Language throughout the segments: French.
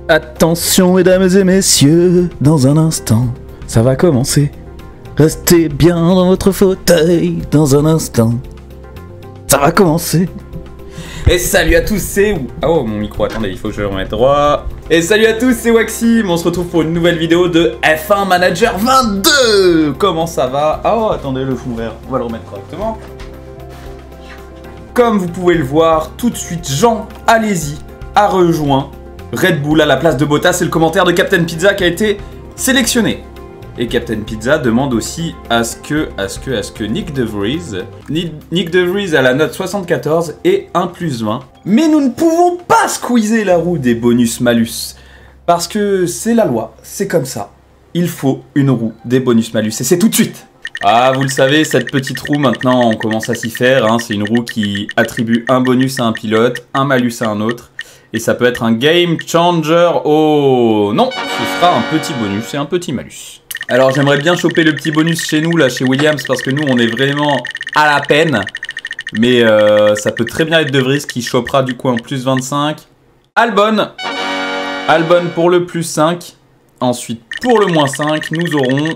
Attention mesdames et messieurs, dans un instant, ça va commencer. Restez bien dans votre fauteuil, dans un instant, ça va commencer. Et salut à tous, c'est... Oh mon micro, attendez, il faut que je le remette droit. Et salut à tous, c'est Waxime, on se retrouve pour une nouvelle vidéo de F1 Manager 22. Comment ça va? Oh, attendez, le fond vert, on va le remettre correctement. Comme vous pouvez le voir, tout de suite, Jean, allez-y, a rejoint Red Bull à la place de Bottas. C'est le commentaire de Captain Pizza qui a été sélectionné. Et Captain Pizza demande aussi à ce que Nick De Vries a la note 74 et 1 plus 20. Mais nous ne pouvons pas squeezer la roue des bonus-malus. Parce que c'est la loi, c'est comme ça. Il faut une roue des bonus-malus et c'est tout de suite. Ah, vous le savez, cette petite roue, maintenant, on commence à s'y faire. Hein. C'est une roue qui attribue un bonus à un pilote, un malus à un autre. Et ça peut être un game changer. Oh non, ce sera un petit bonus et un petit malus. Alors j'aimerais bien choper le petit bonus chez nous, là, chez Williams, parce que nous, on est vraiment à la peine. Mais ça peut très bien être De Vries qui chopera du coup un plus 25. Albon pour le plus 5. Ensuite, pour le moins 5, nous aurons...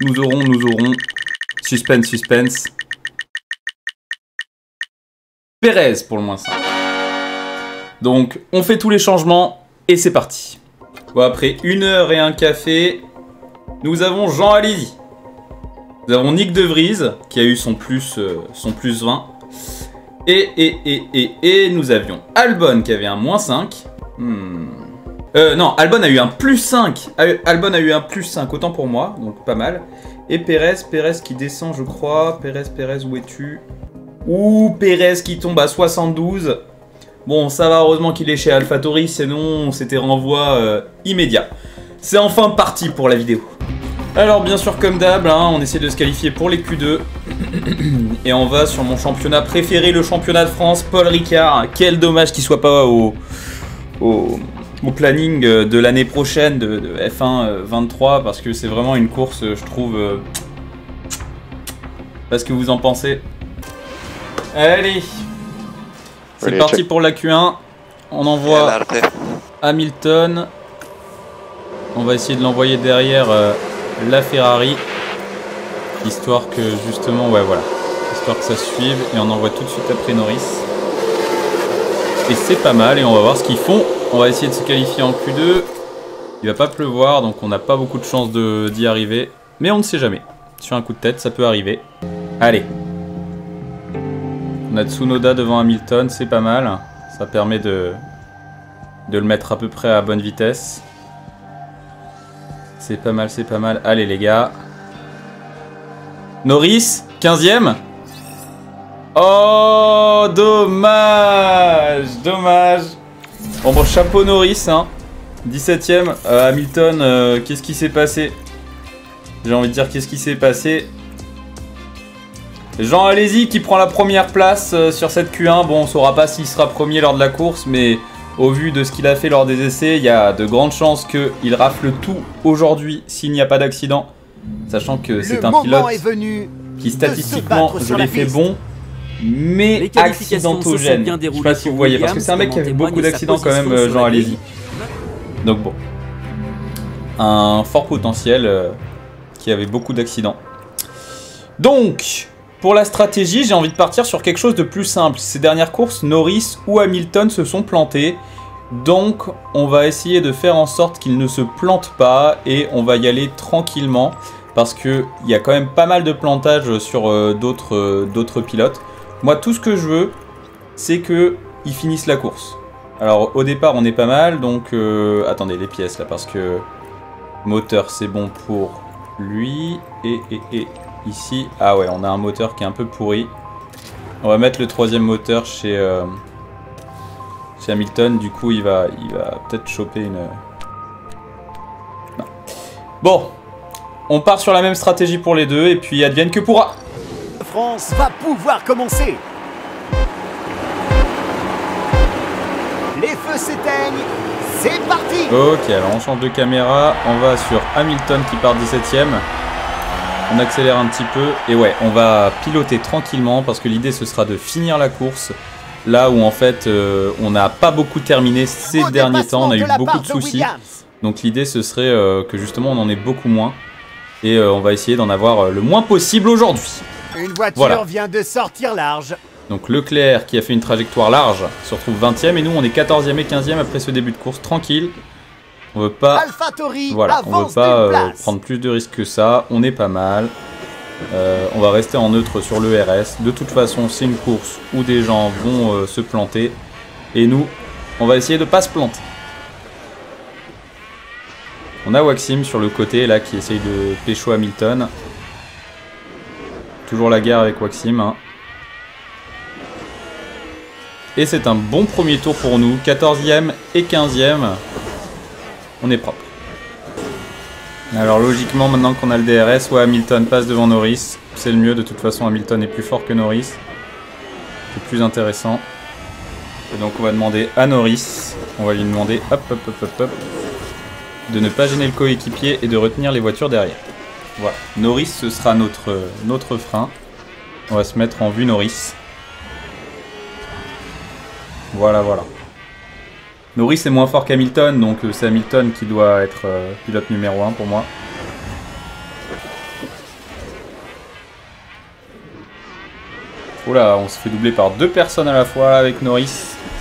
Suspense. Perez pour le moins 5. Donc, on fait tous les changements et c'est parti. Bon, après 1 heure et un café, nous avons Jean Alési. Nous avons Nick De Vries qui a eu son plus 20. Et nous avions Albon qui avait un moins 5. Non, Albon a eu un plus 5. Albon a eu un plus 5, autant pour moi, donc pas mal. Et Perez qui descend, je crois. Perez, où es-tu? Ouh, Perez qui tombe à 72. Bon, ça va, heureusement qu'il est chez AlphaTauri, sinon c'était renvoi immédiat. C'est enfin parti pour la vidéo. Alors, bien sûr, comme d'hab, hein, on essaie de se qualifier pour les Q2. Et on va sur mon championnat préféré, le championnat de France, Paul Ricard. Quel dommage qu'il soit pas au planning de l'année prochaine de F1 23, parce que c'est vraiment une course, je trouve... Parce que vous en pensez. Allez, c'est parti pour la Q1. On envoie Hamilton. On va essayer de l'envoyer derrière la Ferrari. Histoire que justement, ouais voilà. Histoire que ça suive. Et on envoie tout de suite après Norris. Et c'est pas mal et on va voir ce qu'ils font. On va essayer de se qualifier en Q2. Il va pas pleuvoir donc on n'a pas beaucoup de chance d'y arriver. Mais on ne sait jamais. Sur un coup de tête, ça peut arriver. Allez. On a Tsunoda devant Hamilton, c'est pas mal. Ça permet de le mettre à peu près à bonne vitesse. C'est pas mal, c'est pas mal. Allez les gars. Norris, 15e. Oh, dommage. Bon, chapeau Norris, hein. 17e. Hamilton, qu'est-ce qui s'est passé? J'ai envie de dire qu'est-ce qui s'est passé. Jean Alési qui prend la première place sur cette Q1. Bon, on ne saura pas s'il sera premier lors de la course, mais au vu de ce qu'il a fait lors des essais, il y a de grandes chances qu'il rafle tout aujourd'hui s'il n'y a pas d'accident. Sachant que c'est un pilote qui statistiquement, je l'ai fait bon, mais accidentogène. Je ne sais pas si vous voyez, parce que c'est un mec qui avait beaucoup d'accidents quand même, Jean Alési. Donc bon, un fort potentiel qui avait beaucoup d'accidents. Donc... Pour la stratégie, j'ai envie de partir sur quelque chose de plus simple. Ces dernières courses, Norris ou Hamilton se sont plantés. Donc, on va essayer de faire en sorte qu'ils ne se plantent pas. Et on va y aller tranquillement. Parce qu'il y a quand même pas mal de plantages sur d'autres pilotes. Moi, tout ce que je veux, c'est qu'ils finissent la course. Alors, au départ, on est pas mal. Donc, attendez, les pièces là. Parce que moteur, c'est bon pour lui. Et ici, ah ouais, on a un moteur qui est un peu pourri. On va mettre le 3e moteur chez Hamilton. Du coup, il va peut-être choper une... Non. Bon, on part sur la même stratégie pour les deux. Et puis, advienne que pourra. France va pouvoir commencer. Les feux s'éteignent. C'est parti. Ok, alors on change de caméra. On va sur Hamilton qui part 17e. On accélère un petit peu et ouais, on va piloter tranquillement parce que l'idée ce sera de finir la course Là où en fait on n'a pas beaucoup terminé ces derniers temps, on a eu beaucoup de soucis. Donc l'idée ce serait que justement on en ait beaucoup moins. Et on va essayer d'en avoir le moins possible aujourd'hui. Une voiture vient de sortir large. Donc Leclerc qui a fait une trajectoire large se retrouve 20ème et nous on est 14ème et 15ème après ce début de course tranquille. On veut pas, voilà, on veut pas prendre plus de risques que ça, on est pas mal. On va rester en neutre sur le RS. De toute façon c'est une course où des gens vont se planter. Et nous, on va essayer de pas se planter. On a Waxim sur le côté là qui essaye de pécho Hamilton. Toujours la guerre avec Waxim. Hein. Et c'est un bon premier tour pour nous. 14ème et 15ème. On est propre. Alors logiquement maintenant qu'on a le DRS, ouais, Hamilton passe devant Norris. C'est le mieux, de toute façon Hamilton est plus fort que Norris. C'est plus intéressant. Et donc on va demander à Norris. On va lui demander hop hop hop hop hop. De ne pas gêner le coéquipier et de retenir les voitures derrière. Voilà. Norris ce sera notre frein. On va se mettre en vue Norris. Voilà, voilà. Norris est moins fort qu'Hamilton, donc c'est Hamilton qui doit être pilote numéro 1 pour moi. Oula, on se fait doubler par 2 personnes à la fois avec Norris.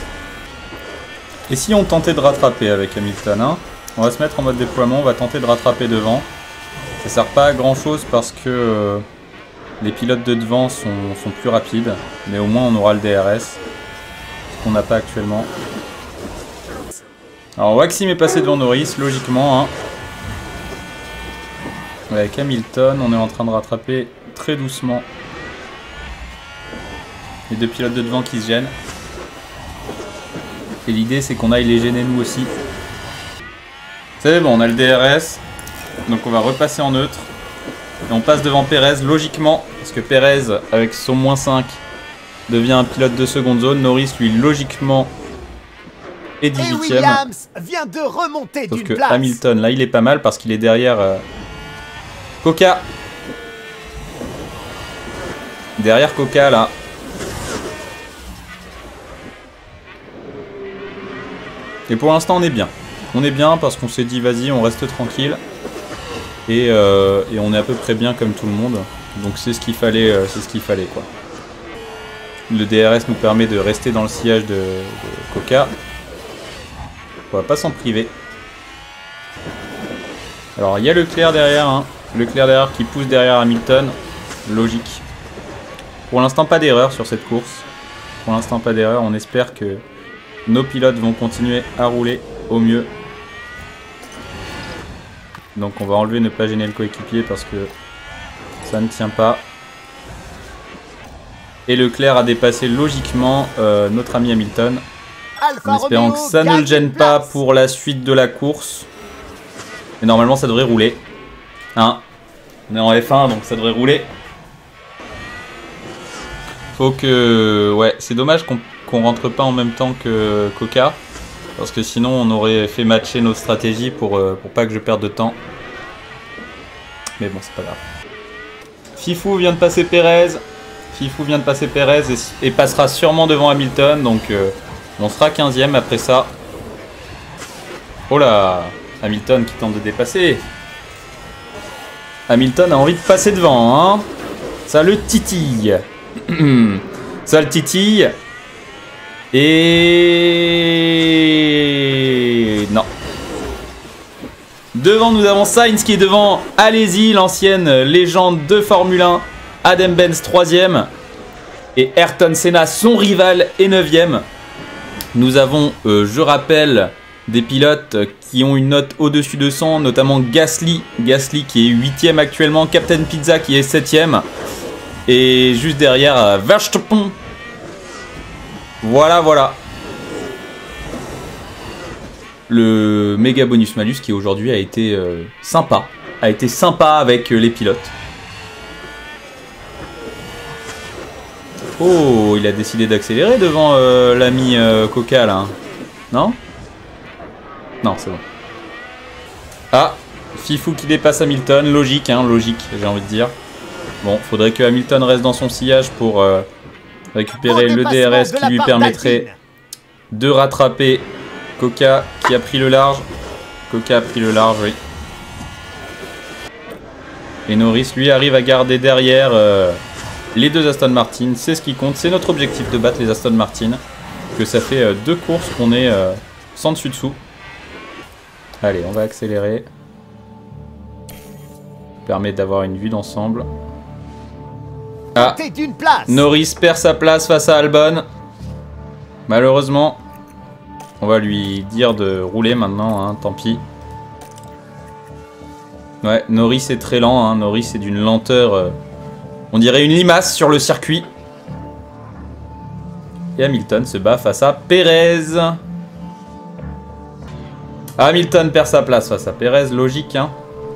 Et si on tentait de rattraper avec Hamilton, hein, on va se mettre en mode déploiement, on va tenter de rattraper devant. Ça sert pas à grand chose parce que les pilotes de devant sont plus rapides, mais au moins on aura le DRS, ce qu'on n'a pas actuellement. Alors Waxim est passé devant Norris, logiquement. Hein. Avec Hamilton, on est en train de rattraper très doucement les 2 pilotes de devant qui se gênent. Et l'idée c'est qu'on aille les gêner nous aussi. C'est bon, on a le DRS. Donc on va repasser en neutre. Et on passe devant Perez, logiquement. Parce que Perez, avec son moins 5, devient un pilote de seconde zone. Norris, lui, logiquement, est 18ème. Williams vient de remonter Sauf que place. Hamilton, là, il est pas mal parce qu'il est derrière Coca. Derrière Coca, là. Et pour l'instant, on est bien. On est bien parce qu'on s'est dit, vas-y, on reste tranquille. Et on est à peu près bien comme tout le monde. Donc c'est ce qu'il fallait, quoi. Le DRS nous permet de rester dans le sillage de Coca. On va pas s'en priver. Alors il y a Leclerc derrière, hein. Leclerc derrière qui pousse derrière Hamilton. Logique. Pour l'instant pas d'erreur sur cette course. Pour l'instant pas d'erreur. On espère que nos pilotes vont continuer à rouler au mieux. Donc on va enlever ne pas gêner le coéquipier parce que ça ne tient pas. Et Leclerc a dépassé logiquement notre ami Hamilton. En espérant que ça ne le gêne pas pour la suite de la course. Mais normalement ça devrait rouler. Hein, on est en F1 donc ça devrait rouler. Faut que... Ouais, c'est dommage qu'on rentre pas en même temps que Coca. Parce que sinon on aurait fait matcher nos stratégies pour pas que je perde de temps. Mais bon, c'est pas grave. Fifou vient de passer Perez. Fifou vient de passer Perez et passera sûrement devant Hamilton. Donc on sera 15ème après ça. Oh là, Hamilton qui tente de dépasser. Hamilton a envie de passer devant. Hein. Ça le titille. Ça le titille. Et... non. Devant, nous avons Sainz qui est devant. Allez-y, l'ancienne légende de Formule 1. Adam Benz 3ème. Et Ayrton Senna, son rival, est 9ème. Nous avons, je rappelle, des pilotes qui ont une note au-dessus de 100, notamment Gasly. Gasly qui est 8ème actuellement. Captain Pizza qui est 7ème. Et juste derrière, Verstappen. Voilà, voilà. Le méga bonus malus qui aujourd'hui a été sympa. A été sympa avec les pilotes. Oh, il a décidé d'accélérer devant l'ami Coca là. Non? Non, c'est bon. Ah, Fifou qui dépasse Hamilton. Logique, hein, logique, j'ai envie de dire. Bon, faudrait que Hamilton reste dans son sillage pour récupérer le DRS qui lui permettrait de rattraper Coca qui a pris le large. Coca a pris le large, oui. Et Norris, lui, arrive à garder derrière les deux Aston Martin. C'est ce qui compte. C'est notre objectif de battre les Aston Martin. Que ça fait 2 courses qu'on est sans dessus-dessous. Allez, on va accélérer. Permet d'avoir une vue d'ensemble. Ah, Norris perd sa place face à Albon. Malheureusement, on va lui dire de rouler maintenant, hein, tant pis. Ouais, Norris est très lent, hein, Norris est d'une lenteur, on dirait une limace sur le circuit. Et Hamilton se bat face à Perez. Hamilton perd sa place face à Perez, logique, hein.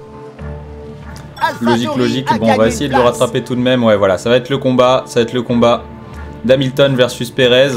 Logique. Bon, on va essayer de le rattraper tout de même. Ouais, voilà, ça va être le combat. Ça va être le combat d'Hamilton versus Perez.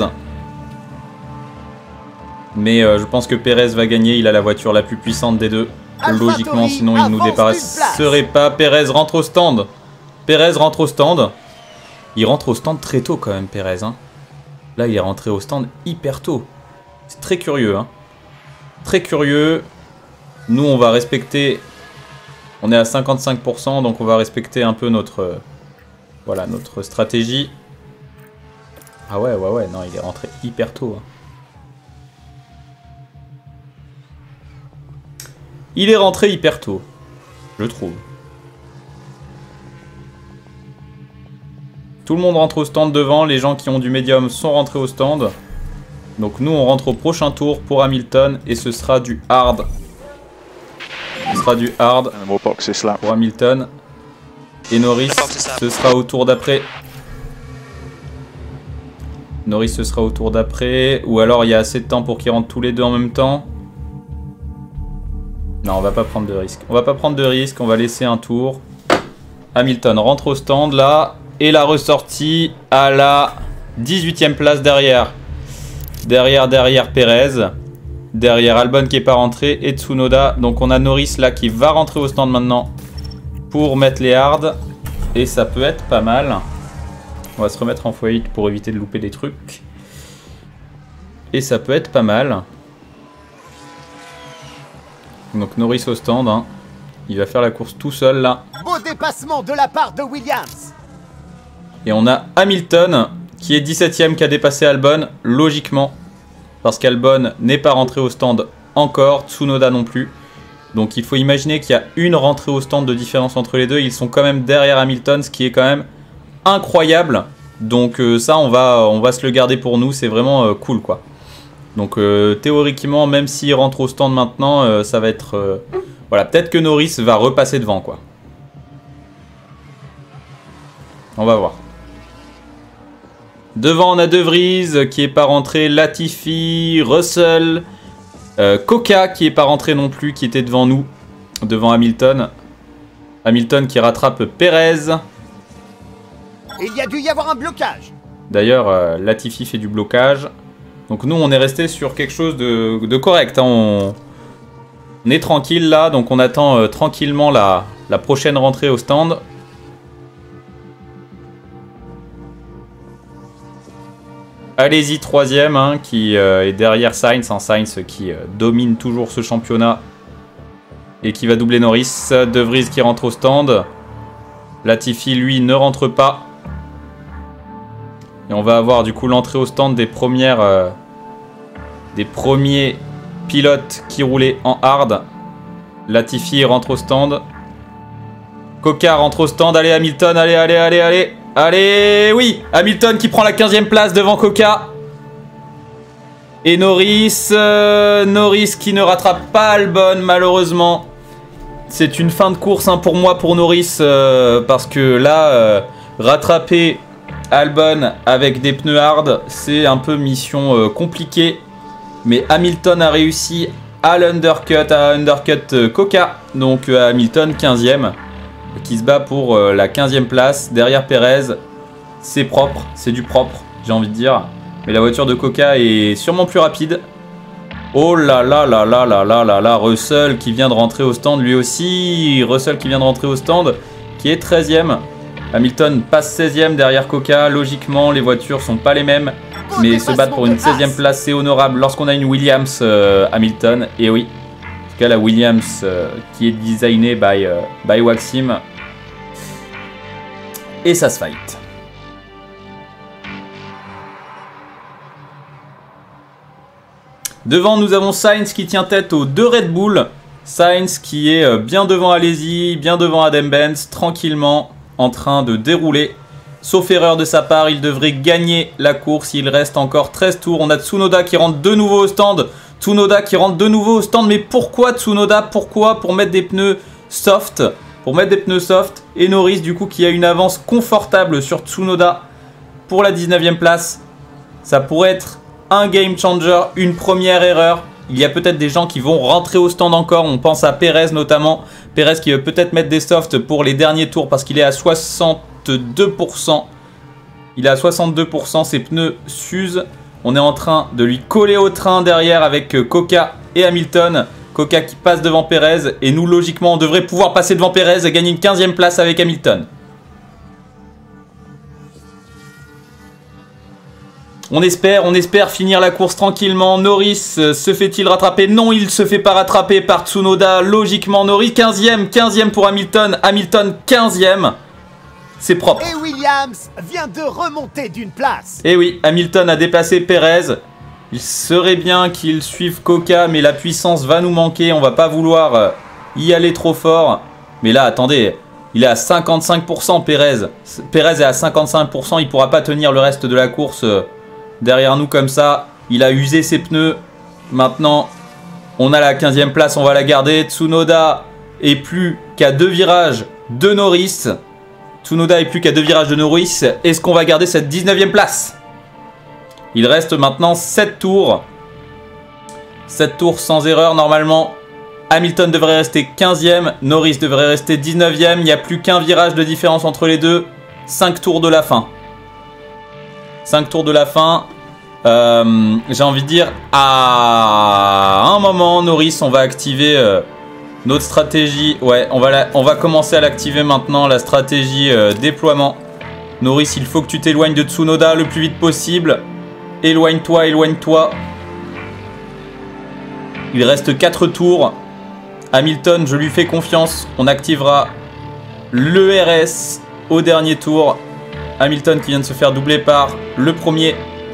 Mais je pense que Perez va gagner. Il a la voiture la plus puissante des deux. Logiquement, sinon il nous dépasserait pas. Perez rentre au stand. Perez rentre au stand. Il rentre au stand très tôt quand même, Perez. Hein. Là, il est rentré au stand hyper tôt. C'est très curieux. Hein. Très curieux. Nous, on va respecter... On est à 55%, donc on va respecter un peu notre, voilà, notre stratégie. Ah ouais, non, il est rentré hyper tôt. Hein. Il est rentré hyper tôt, je trouve. Tout le monde rentre au stand devant, les gens qui ont du médium sont rentrés au stand. Donc nous, on rentre au prochain tour pour Hamilton et ce sera du hard. Ce sera du hard pour Hamilton. Et Norris, ce sera au tour d'après. Norris, ce sera au tour d'après. Ou alors il y a assez de temps pour qu'ils rentrent tous les deux en même temps. Non, on va pas prendre de risque. On va pas prendre de risque, on va laisser un tour. Hamilton rentre au stand là. Et la ressortie à la 18e place derrière. Derrière Perez. Derrière Albon qui n'est pas rentré et Tsunoda. Donc on a Norris là qui va rentrer au stand maintenant pour mettre les hards. Et ça peut être pas mal. On va se remettre en x8 pour éviter de louper des trucs. Et ça peut être pas mal. Donc Norris au stand. Hein. Il va faire la course tout seul là. Beau dépassement de la part de Williams. Et on a Hamilton qui est 17ème qui a dépassé Albon logiquement. Parce qu'Albon n'est pas rentré au stand encore, Tsunoda non plus. Donc il faut imaginer qu'il y a une rentrée au stand de différence entre les deux. Ils sont quand même derrière Hamilton, ce qui est quand même incroyable. Donc ça, on va se le garder pour nous, c'est vraiment cool quoi. Donc théoriquement, même s'il rentre au stand maintenant, ça va être... voilà, peut-être que Norris va repasser devant quoi. On va voir. Devant, on a De Vries qui n'est pas rentré, Latifi, Russell, Coca qui n'est pas rentré non plus, qui était devant nous, devant Hamilton. Hamilton qui rattrape Perez. Il y a dû y avoir un blocage. D'ailleurs, Latifi fait du blocage. Donc nous, on est resté sur quelque chose de correct. Hein. On est tranquille là, donc on attend tranquillement la prochaine rentrée au stand. Allez-y, 3ème, hein, qui est derrière Sainz. Hein, Sainz qui domine toujours ce championnat. Et qui va doubler Norris. De Vries qui rentre au stand. Latifi, lui, ne rentre pas. Et on va avoir du coup l'entrée au stand des premiers pilotes qui roulaient en hard. Latifi rentre au stand. Coca rentre au stand. Allez, Hamilton, allez. Allez, oui, Hamilton qui prend la 15e place devant Coca. Et Norris qui ne rattrape pas Albon malheureusement. C'est une fin de course hein, pour moi, pour Norris, parce que là, rattraper Albon avec des pneus hard, c'est un peu mission compliquée. Mais Hamilton a réussi à undercut Coca. Donc Hamilton 15e. Qui se bat pour la 15e place derrière Perez. C'est propre, c'est du propre, j'ai envie de dire. Mais la voiture de Coca est sûrement plus rapide. Oh là là, Russell qui vient de rentrer au stand lui aussi. Russell qui vient de rentrer au stand, qui est 13e. Hamilton passe 16e derrière Coca. Logiquement, les voitures sont pas les mêmes. Mais se battre pour une 16e place, c'est honorable lorsqu'on a une Williams Hamilton. Et oui, en tout cas la Williams qui est designée by Waxim. Et ça se fight. Devant, nous avons Sainz qui tient tête aux 2 Red Bull. Sainz qui est bien devant Alesi, bien devant Adam Benz, tranquillement en train de dérouler. Sauf erreur de sa part, il devrait gagner la course. Il reste encore 13 tours. On a Tsunoda qui rentre de nouveau au stand. Tsunoda qui rentre de nouveau au stand. Mais pourquoi Tsunoda? Pourquoi? Pour mettre des pneus soft. Pour mettre des pneus soft. Et Norris du coup qui a une avance confortable sur Tsunoda pour la 19e place. Ça pourrait être un game changer, une première erreur. Il y a peut-être des gens qui vont rentrer au stand encore. On pense à Perez notamment. Perez qui veut peut-être mettre des softs pour les derniers tours parce qu'il est à 62%. Il est à 62%. Ses pneus s'usent. On est en train de lui coller au train derrière avec Coca et Hamilton. Coca qui passe devant Perez. Et nous, logiquement, on devrait pouvoir passer devant Perez et gagner une 15e place avec Hamilton. On espère finir la course tranquillement. Norris se fait-il rattraper? Non, il ne se fait pas rattraper par Tsunoda. Logiquement, Norris 15e pour Hamilton. Hamilton 15e. C'est propre. Et Williams vient de remonter d'une place. Et oui, Hamilton a dépassé Perez. Il serait bien qu'il suive Coca, mais la puissance va nous manquer. On va pas vouloir y aller trop fort. Mais là, attendez, il est à 55% Perez. Perez est à 55%, il pourra pas tenir le reste de la course derrière nous comme ça. Il a usé ses pneus. Maintenant, on a la 15e place, on va la garder. Tsunoda est plus qu'à 2 virages de Norris. Tsunoda est plus qu'à 2 virages de Norris. Est-ce qu'on va garder cette 19e place? Il reste maintenant 7 tours. 7 tours sans erreur normalement. Hamilton devrait rester 15e. Norris devrait rester 19e. Il n'y a plus qu'un virage de différence entre les deux. 5 tours de la fin. 5 tours de la fin. J'ai envie de dire, à un moment, Norris, on va activer notre stratégie. Ouais, on va commencer à l'activer maintenant, la stratégie déploiement. Norris, il faut que tu t'éloignes de Tsunoda le plus vite possible. Éloigne-toi, éloigne-toi. Il reste 4 tours. Hamilton, je lui fais confiance. On activera l'ERS au dernier tour. Hamilton qui vient de se faire doubler par le premier.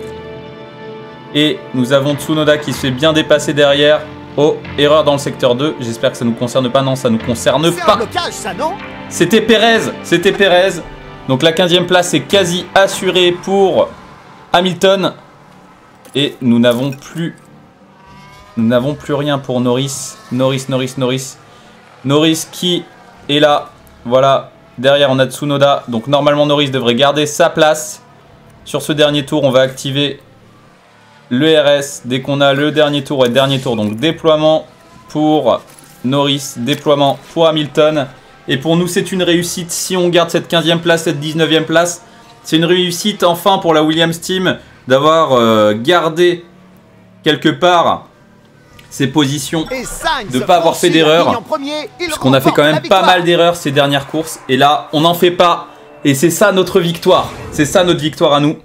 Et nous avons Tsunoda qui se fait bien dépasser derrière. Oh, erreur dans le secteur 2. J'espère que ça ne nous concerne pas. Non, ça ne nous concerne pas. C'était Perez. C'était Perez. Donc la 15e place est quasi assurée pour Hamilton. Et nous n'avons plus rien pour Norris. Norris qui est là. Voilà. Derrière, on a Tsunoda. Donc, normalement, Norris devrait garder sa place. Sur ce dernier tour, on va activer le RS dès qu'on a le dernier tour. Et dernier tour, donc déploiement pour Norris, déploiement pour Hamilton. Et pour nous, c'est une réussite. Si on garde cette 15e place, cette 19e place, c'est une réussite enfin pour la Williams Team d'avoir gardé quelque part ses positions, de ne pas avoir fait d'erreur, puisqu'on a fait quand même pas mal d'erreurs ces dernières courses, et là on n'en fait pas, et c'est ça notre victoire, c'est ça notre victoire à nous.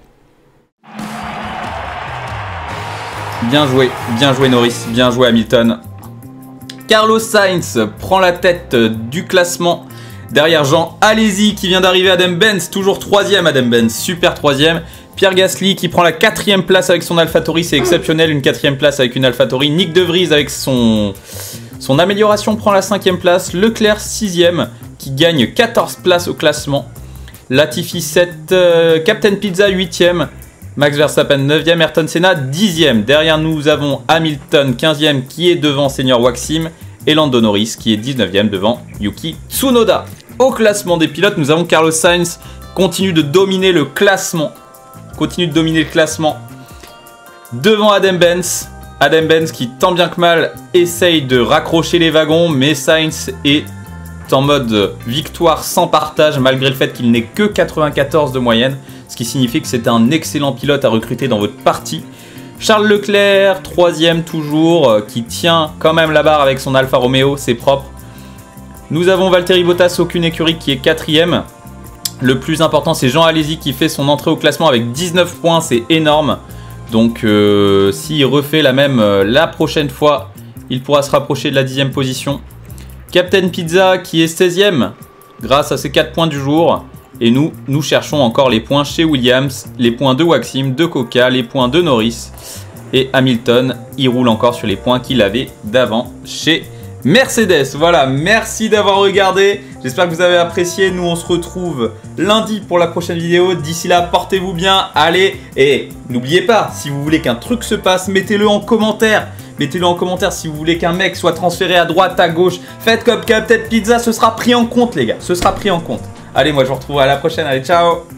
Bien joué Norris, bien joué Hamilton. Carlos Sainz prend la tête du classement, derrière Jean Alesi qui vient d'arriver, Adam Benz, toujours 3ème Adam Benz, super 3ème. Pierre Gasly qui prend la 4ème place avec son AlphaTauri, c'est exceptionnel, une 4ème place avec une AlphaTauri. Nick De Vries avec son amélioration prend la 5ème place. Leclerc 6ème qui gagne 14 places au classement. Latifi 7, Captain Pizza 8ème, Max Verstappen 9ème, Ayrton Senna 10ème. Derrière nous avons Hamilton 15ème qui est devant Senior Waxim et Lando Norris qui est 19ème devant Yuki Tsunoda. Au classement des pilotes, nous avons Carlos Sainz continue de dominer le classement. Devant Adam Benz. Adam Benz qui tant bien que mal essaye de raccrocher les wagons, mais Sainz est en mode victoire sans partage malgré le fait qu'il n'ait que 94 de moyenne, ce qui signifie que c'est un excellent pilote à recruter dans votre partie. Charles Leclerc, 3ème toujours, qui tient quand même la barre avec son Alfa Romeo, c'est propre. Nous avons Valtteri Bottas, aucune écurie, qui est 4ème. Le plus important, c'est Jean Alési qui fait son entrée au classement avec 19 points, c'est énorme. Donc s'il refait la même la prochaine fois, il pourra se rapprocher de la 10e position. Captain Pizza qui est 16e grâce à ses 4 points du jour. Et nous cherchons encore les points chez Williams, les points de Waxim, de Coca, les points de Norris. Et Hamilton, il roule encore sur les points qu'il avait d'avant chez Mercedes. Voilà, merci d'avoir regardé. J'espère que vous avez apprécié. Nous, on se retrouve lundi pour la prochaine vidéo. D'ici là, portez-vous bien. Allez, et n'oubliez pas, si vous voulez qu'un truc se passe, mettez-le en commentaire. Mettez-le en commentaire si vous voulez qu'un mec soit transféré à droite, à gauche. Faites comme Captain Pizza, ce sera pris en compte, les gars. Ce sera pris en compte. Allez, moi, je vous retrouve à la prochaine. Allez, ciao!